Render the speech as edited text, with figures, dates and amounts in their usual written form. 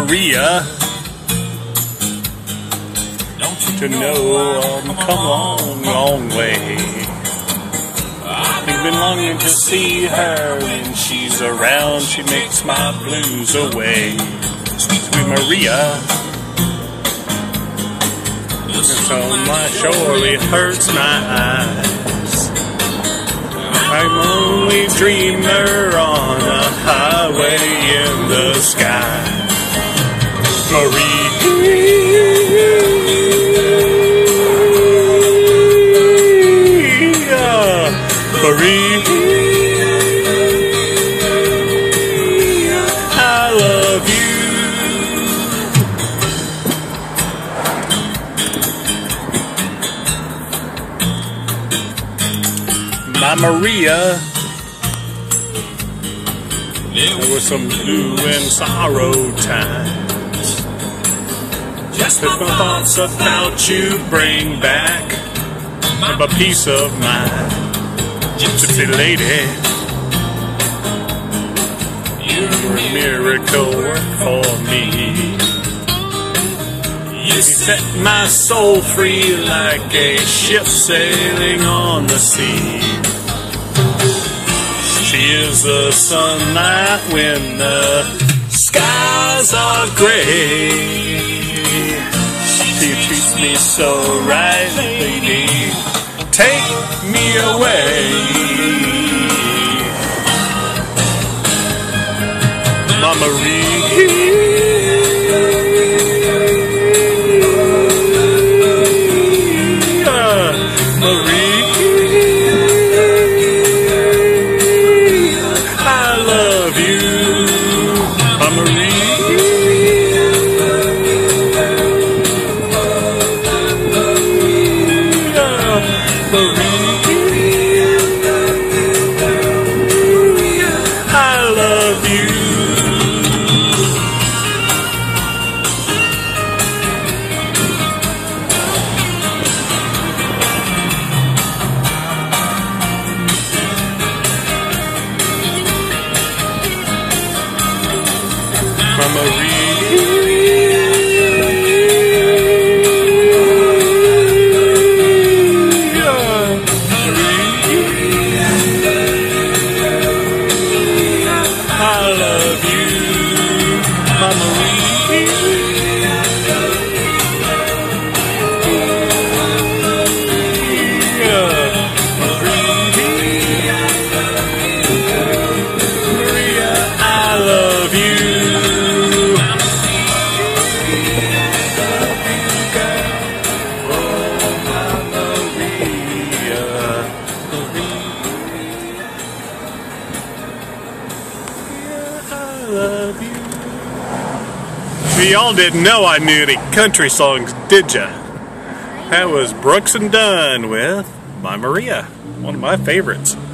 Maria. To know I've come a long, long way. I've been longing to see her. When she's around, she makes my blues away. Sweet Maria. It's on my surely hurts my eyes. I'm only dreamer on a highway in the sky. Maria, I love you. My Maria, there was some blue and sorrow times. Just as my thoughts about you bring back a peace of mind. Gypsy lady, you're a miracle work for me. You set my soul free like a ship sailing on the sea. She is the sunlight when the skies are gray. She treats me so right, lady. Take me away. Mama Maria. Love you. Y'all didn't know I knew any country songs, did ya? That was Brooks and Dunn with My Maria, one of my favorites.